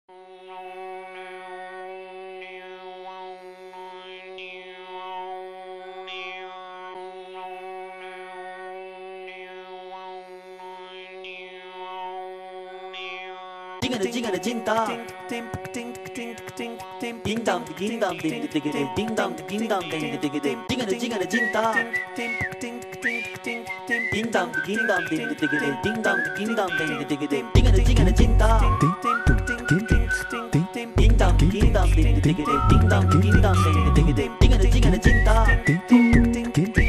Jingle jing da, ding dong ding dong ding ding ding dong ding dong ding ding ding jingle jing da, ding dong ding dong ding ding ding dong ding dong ding ding ding jingle jing da, ding dong ding dong ding ding ding dong ding dong ding ding ding jingle jing da, ding dong ding dong ding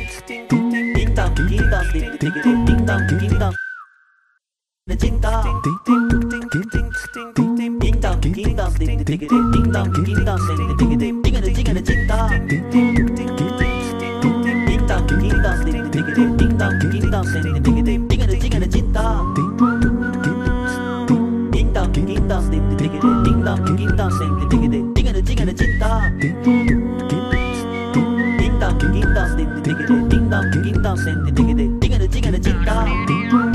ding ding dong ding dong jing da, ding dong ding dong ding dong ding ding ding dong ding dong ding ding ding jingle jing da, ding dong ding dong ding dong ding dong ding ding ding dong ding dong ding ding ding jingle jing da, ding dong ding dong ding dong ding ding ding dong ding dong ding ding ding jingle jing da, ding dong ding dong ding dong ding ding ding dong ding dong ding ding ding jingle jing da, ding dong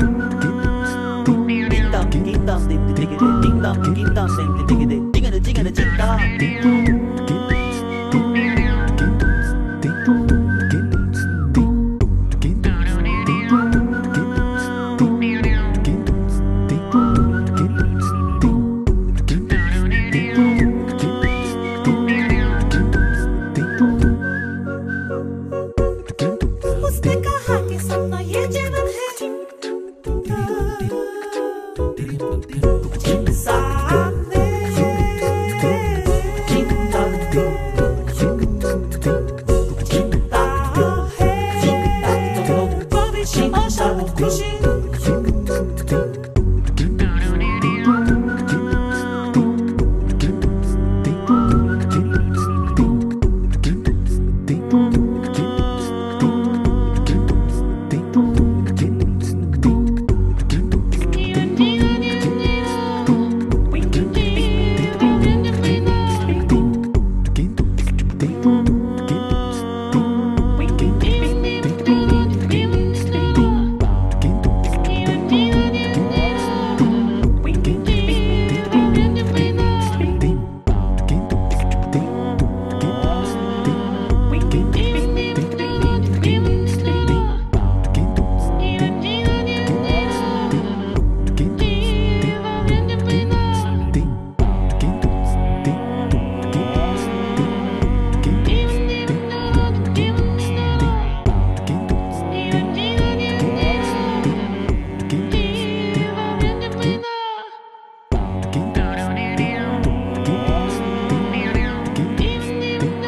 ding dong ding ding ding dong ding dong ding ding ding jingle jing da, ding dong उसने कहा कि सपना ये जीवन है सामने चिंता है भविष्य आशा खुशी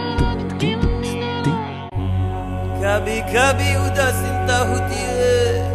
कभी कभी उदासीनता होती है